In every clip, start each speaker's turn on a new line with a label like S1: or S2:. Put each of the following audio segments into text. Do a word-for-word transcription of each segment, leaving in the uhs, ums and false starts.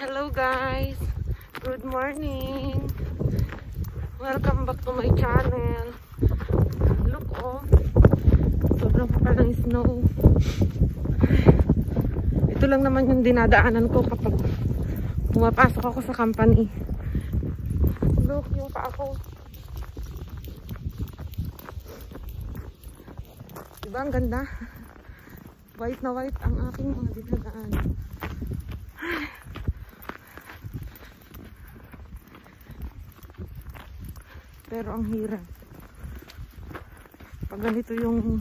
S1: Hello guys, good morning, welcome back to my channel. Look oh, sobrang kapal ng snow. Ito lang naman yung dinadaanan ko kapag pumapasok ako sa company. Look yung paa ko, diba ang ganda? White na white ang aking mga dinadaanan. Pero ang hirap pag ganito yung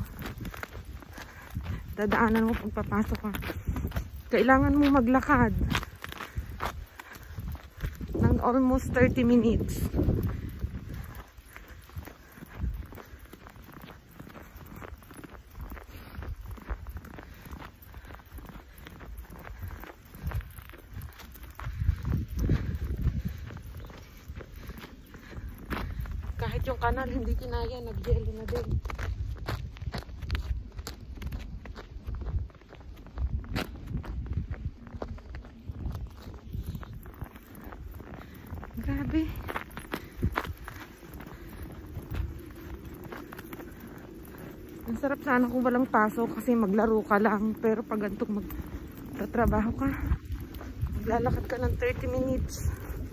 S1: dadaanan mo pag papasok ka. Kailangan mo maglakad ng almost thirty minutes. Kahit yung kanal hindi kinaya, nag-yelo na din. Grabe. Ang sarap sana kung walang pasok kasi maglaro ka lang. Pero pag gantong magtatrabaho ka, maglalakad ka ng thirty minutes.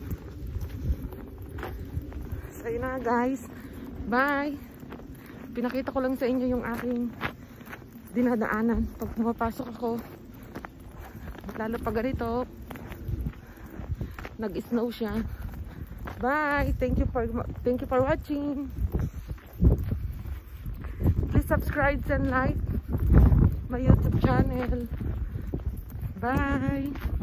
S1: So yun na guys, bye. Pinakita ko lang sa inyo yung aking dinadaanan pag pumapasok ako, lalo pag ganito nag-snow siya. Bye, thank you for thank you for watching. Please subscribe and like my YouTube channel. Bye.